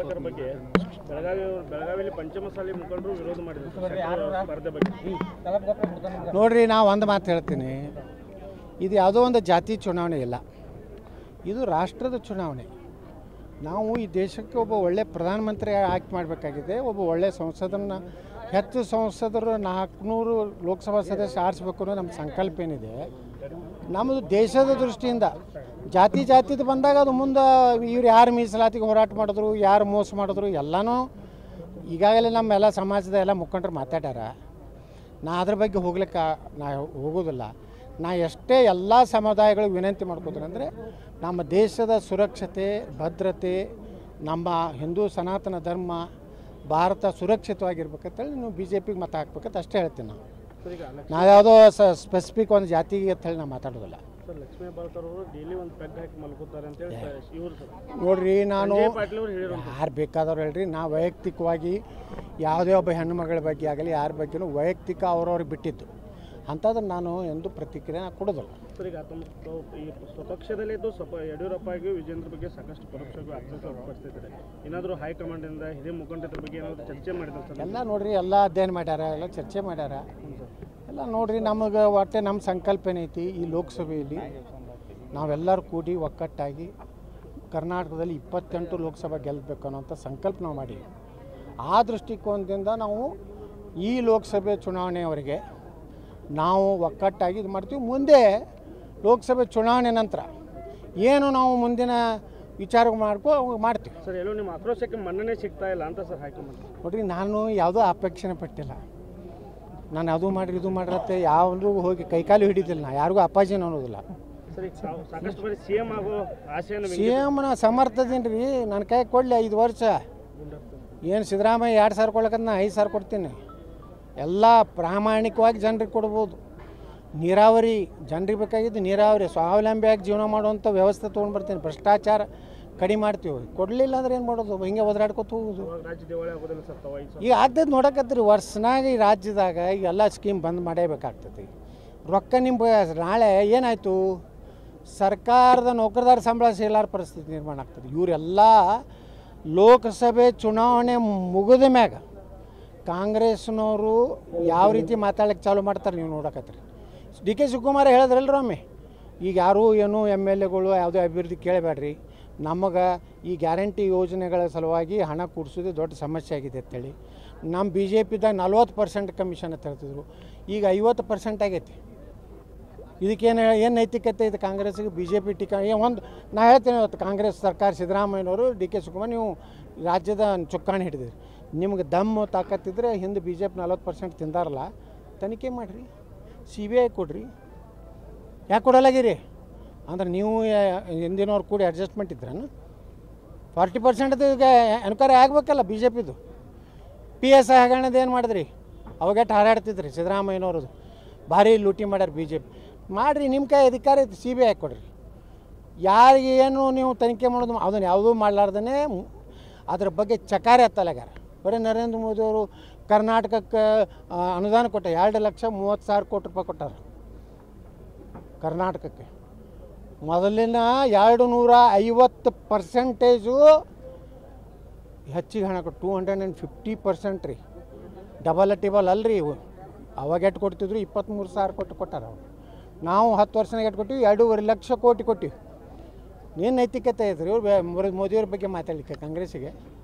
ಸುಧಾಕರ್ ಬಗ್ಗೆ ಬೆಳಗಾವಿಯಲ್ಲಿ ಪಂಚಮಸಾಲಿ ಮುಖಂಡರು ವಿರೋಧ ಮಾಡಿದ್ರು ಸ್ಪರ್ಧೆ ಬಗ್ಗೆ. ನೋಡ್ರಿ, ನಾವು ಒಂದು ಮಾತು ಹೇಳ್ತೀನಿ, ಇದು ಯಾವುದೋ ಒಂದು ಜಾತಿ ಚುನಾವಣೆ ಇಲ್ಲ, ಇದು ರಾಷ್ಟ್ರದ ಚುನಾವಣೆ. ನಾವು ಈ ದೇಶಕ್ಕೆ ಒಬ್ಬ ಒಳ್ಳೆ ಪ್ರಧಾನಮಂತ್ರಿ ಆಯ್ಕೆ ಮಾಡಬೇಕಾಗಿದೆ, ಒಬ್ಬ ಒಳ್ಳೆ ಸಂಸದನ್ನು, ಹೆಚ್ಚು ಸಂಸದರು 400 ಲೋಕಸಭಾ ಸದಸ್ಯ ಆರಿಸ್ಬೇಕು ಅನ್ನೋ ನಮ್ಮ ಸಂಕಲ್ಪ ಏನಿದೆ. ನಮ್ಮದು ದೇಶದ ದೃಷ್ಟಿಯಿಂದ ಜಾತಿದು ಬಂದಾಗ ಅದು ಮುಂದೆ ಇವ್ರು ಯಾರು ಮೀಸಲಾತಿಗೆ ಹೋರಾಟ ಮಾಡಿದ್ರು, ಯಾರು ಮೋಸ ಮಾಡಿದ್ರು ಎಲ್ಲನೂ ಈಗಾಗಲೇ ನಮ್ಮೆಲ್ಲ ಸಮಾಜದ ಎಲ್ಲ ಮುಖಂಡರು ಮಾತಾಡ್ಯಾರ. ನಾ ಅದ್ರ ಬಗ್ಗೆ ಹೋಗ್ಲಿಕ್ಕೆ ನಾ ಹೋಗೋದಿಲ್ಲ. ನಾ ಎಷ್ಟೇ ಎಲ್ಲ ಸಮುದಾಯಗಳು ವಿನಂತಿ ಮಾಡ್ಕೋತೀನಿ ಅಂದರೆ, ನಮ್ಮ ದೇಶದ ಸುರಕ್ಷತೆ, ಭದ್ರತೆ, ನಮ್ಮ ಹಿಂದೂ ಸನಾತನ ಧರ್ಮ, ಭಾರತ ಸುರಕ್ಷಿತವಾಗಿರ್ಬೇಕಂತೇಳಿ ನೀವು BJPಗೆ ಮತ ಹಾಕ್ಬೇಕಂತ ಅಷ್ಟೇ ಹೇಳ್ತೀನಿ. ನಾವು ಯಾವುದೋ ಸ್ಪೆಸಿಫಿಕ್ ಒಂದು ಜಾತಿಗೆ ಅಂತೇಳಿ ನಾವು ಮಾತಾಡೋದಿಲ್ಲ. ನೋಡ್ರಿ, ನಾನು ಯಾರು ಬೇಕಾದವ್ರು ಹೇಳ್ರಿ, ನಾ ವೈಯಕ್ತಿಕವಾಗಿ ಯಾವುದೇ ಒಬ್ಬ ಹೆಣ್ಣು ಮಗಳ ಬಗ್ಗೆ ಆಗಲಿ ಯಾರ ಬಗ್ಗೆನೂ ವೈಯಕ್ತಿಕ ಅವ್ರವ್ರಿಗೆ ಬಿಟ್ಟಿದ್ದು ಅಂಥದ್ದನ್ನು ನಾನು ಎಂದು ಪ್ರತಿಕ್ರಿಯೆ ಕೊಡೋದಿಲ್ಲ. ಸರ್, ಈಗ ಈ ಸ್ವಪಕ್ಷದಲ್ಲಿದ್ದು ಯಡಿಯೂರಪ್ಪ ಆಗಿ ವಿಜೇಂದ್ರ ಬಗ್ಗೆ ಸಾಕಷ್ಟು ಪರೋಕ್ಷವಾಗಿ ವ್ಯಕ್ತಪಡಿಸ್ತಿದ್ದಾರೆ. ಏನಾದರೂ ಹೈಕಮಾಂಡಿಂದ ಹಿರಿಯ ಮುಖಂಡರ ಬಗ್ಗೆ ಏನಾದರೂ ಚರ್ಚೆ ಮಾಡಿದ್ರು ಸರ್? ಎಲ್ಲ ನೋಡ್ರಿ, ಎಲ್ಲ ಅಧ್ಯಯನ ಮಾಡ್ಯಾರ, ಎಲ್ಲ ಚರ್ಚೆ ಮಾಡ್ಯಾರ. ಎಲ್ಲ ನೋಡ್ರಿ, ನಮಗೆ ಒಟ್ಟೆ ನಮ್ಮ ಸಂಕಲ್ಪ ಏನೈತಿ, ಈ ಲೋಕಸಭೆಯಲ್ಲಿ ನಾವೆಲ್ಲರೂ ಕೂಡಿ ಒಕ್ಕಟ್ಟಾಗಿ ಕರ್ನಾಟಕದಲ್ಲಿ 28 ಲೋಕಸಭೆ ಗೆಲ್ಲಬೇಕು ಅನ್ನೋಂಥ ಸಂಕಲ್ಪ ನಾವು ಮಾಡಿ, ಆ ದೃಷ್ಟಿಕೋನದಿಂದ ನಾವು ಈ ಲೋಕಸಭೆ ಚುನಾವಣೆಯವರೆಗೆ ನಾವು ಒಕ್ಕಟ್ಟಾಗಿ ಇದು ಮಾಡ್ತೀವಿ. ಮುಂದೆ ಲೋಕಸಭೆ ಚುನಾವಣೆ ನಂತರ ಏನು ನಾವು ಮುಂದಿನ ವಿಚಾರ ಮಾಡ್ತೀವಿ. ಸರ್, ಎಲ್ಲೋ ನಿಮ್ಮ ಆಕ್ರೋಶಕ್ಕೆ ಮನ್ನಣೆ ಸಿಗ್ತಾ ಇಲ್ಲ ಅಂತ ಸರ್ ಹೈಕಮಾಂಡ್? ನೋಡಿರಿ, ನಾನು ಯಾವುದೋ ಅಪೇಕ್ಷಣೆ ಪಟ್ಟಿಲ್ಲ. ನಾನು ಅದು ಮಾಡಿರಿ ಇದು ಮಾಡಿರತ್ತೆ ಯಾವ್ದು ಹೋಗಿ ಕೈಕಾಲು ಹಿಡಿದಿಲ್ಲ. ನಾ ಯಾರಿಗೂ ಅಪ್ಪಾಜಿನ ಅನ್ನೋದಿಲ್ಲ. CM ಸಮರ್ಥದೀನಿ ರೀ. ನನ್ನ ಕೈ ಕೊಡಲಿ 5 ವರ್ಷ. ಏನು ಸಿದ್ದರಾಮಯ್ಯ 2,000 ಕೊಡ್ಲಕ್ಕ ನಾ 5,000 ಕೊಡ್ತೀನಿ. ಎಲ್ಲ ಪ್ರಾಮಾಣಿಕವಾಗಿ ಜನರಿಗೆ ಕೊಡ್ಬೋದು. ನೀರಾವರಿ ಜನರಿಗೆ ಬೇಕಾಗಿದ್ದು ನೀರಾವರಿ, ಸ್ವಾವಲಂಬಿಯಾಗಿ ಜೀವನ ಮಾಡುವಂಥ ವ್ಯವಸ್ಥೆ ತೊಗೊಂಡು ಬರ್ತೀನಿ. ಭ್ರಷ್ಟಾಚಾರ ಕಡಿಮೆ ಮಾಡ್ತೀವಿ. ಕೊಡಲಿಲ್ಲ ಅಂದ್ರೆ ಏನು ಮಾಡೋದು? ಹಿಂಗೆ ಒದರಾಡ್ಕೊತ ಹೋಗೋದು. ಈಗ ಆಗ್ತದೆ ನೋಡಕತ್ತೀರಿ, ವರ್ಷನಾಗ ಈ ರಾಜ್ಯದಾಗ ಎಲ್ಲ ಸ್ಕೀಮ್ ಬಂದ್ ಮಾಡೇಬೇಕಾಗ್ತದೆ. ರೊಕ್ಕ ನಿಮ್ಮ ನಾಳೆ ಏನಾಯಿತು, ಸರ್ಕಾರದ ನೌಕರದಾರ ಸಂಬಳ ಸಿಗಲಾರ ಪರಿಸ್ಥಿತಿ ನಿರ್ಮಾಣ ಆಗ್ತದೆ. ಇವರೆಲ್ಲ ಲೋಕಸಭೆ ಚುನಾವಣೆ ಮುಗಿದ ಮ್ಯಾಗ ಕಾಂಗ್ರೆಸ್ನವರು ಯಾವ ರೀತಿ ಮಾತಾಡಲಿಕ್ಕೆ ಚಾಲು ಮಾಡ್ತಾರೆ ನೀವು ನೋಡಕತ್ತೀರಿ. DK ಶಿವಕುಮಾರ್ ಹೇಳಿದ್ರಲ್ರಿ ಒಮ್ಮೆ, ಈಗ ಯಾರೂ ಏನು MLAಗಳು ಯಾವುದೇ ಅಭಿವೃದ್ಧಿ ಕೇಳಬೇಡ್ರಿ, ನಮಗೆ ಈ ಗ್ಯಾರಂಟಿ ಯೋಜನೆಗಳ ಸಲುವಾಗಿ ಹಣ ಕೂಡಿಸೋದು ದೊಡ್ಡ ಸಮಸ್ಯೆ ಆಗಿದೆ ಅಂತೇಳಿ. ನಮ್ಮ BJPದಾಗ 40% ಕಮಿಷನ್ ಅಂತ ಹೇಳ್ತಿದ್ರು, ಈಗ 50% ಆಗೈತಿ. ಇದಕ್ಕೇನು ನೈತಿಕತೆ ಇದೆ ಕಾಂಗ್ರೆಸ್ಗೆ? BJP ಟೀಕಾ ಒಂದು ನಾ ಹೇಳ್ತೇನೆ, ಇವತ್ತು ಕಾಂಗ್ರೆಸ್ ಸರ್ಕಾರ ಸಿದ್ದರಾಮಯ್ಯನವರು DK ಶಿವಕುಮಾರ್ ನೀವು ರಾಜ್ಯದ ಚುಕ್ಕಾಣಿ ಹಿಡಿದಿರಿ. ನಿಮ್ಗೆ ದಮ್ಮು ತಾಕತ್ತಿದ್ರೆ ಹಿಂದೆ BJP 40% ತಿಂದಾರಲ್ಲ, ತನಿಖೆ ಮಾಡಿರಿ, CBI ಕೊಡ್ರಿ. ಯಾಕೆ ಕೊಡಲಾಗಿರಿ ಅಂದ್ರೆ ನೀವು ಹಿಂದಿನವ್ರು ಕೂಡಿ ಅಡ್ಜಸ್ಟ್ಮೆಂಟ್ ಇದ್ರನು? 40% ಎನ್ಕ್ವೈರಿ ಆಗಬೇಕಲ್ಲ BJPದು. PSI ಹಗರಣದ ಏನು ಮಾಡಿದ್ರಿ? ಅವಾಗೆಟ್ಟು ಹಾರಾಡ್ತಿದ್ರಿ ಸಿದ್ದರಾಮಯ್ಯನವ್ರದ್ದು. ಭಾರಿ ಲೂಟಿ ಮಾಡ್ಯಾರ BJP. ಮಾಡಿರಿ, ನಿಮ್ಮ ಕೈ ಅಧಿಕಾರ ಐತಿ, CBI ಕೊಡ್ರಿ. ಯಾರಿಗೆ ಏನು ನೀವು ತನಿಖೆ ಮಾಡೋದು ಅದನ್ನು ಯಾವುದೂ ಮಾಡಲಾರ್ದೇ ಅದ್ರ ಬಗ್ಗೆ ಚಕಾರ ಎತ್ತಲಾಗ್ಯಾರ. ಬರೀ ನರೇಂದ್ರ ಮೋದಿಯವರು ಕರ್ನಾಟಕಕ್ಕೆ ಅನುದಾನ ಕೊಟ್ಟ 2,30,000 ಕೋಟಿ ರೂಪಾಯಿ ಕೊಟ್ಟಾರ ಕರ್ನಾಟಕಕ್ಕೆ. ಮೊದಲಿನ 250% ಹೆಚ್ಚಿಗೆ ಹಣ ಕೊಟ್ಟು 250% ರೀ. ಡಬಲ್ ಅಲ್ರಿ. ಇವು ಅವಾಗ ಎಷ್ಟು ಕೊಡ್ತಿದ್ರು? 23,000 ಕೋಟಿ ಕೊಟ್ಟಾರ ಅವ್ರು. ನಾವು 10 ವರ್ಷನಾಗ ಎಷ್ಟು ಕೊಟ್ಟಿವಿ? 2.5 ಲಕ್ಷ ಕೋಟಿ ಕೊಟ್ಟಿವಿ. ಏನು ನೈತಿಕತೆ ಐತ್ರಿ ಇವ್ರು ಮೋದಿಯವ್ರ ಬಗ್ಗೆ ಮಾತಾಡಲಿಕ್ಕೆ ಕಾಂಗ್ರೆಸ್ಸಿಗೆ?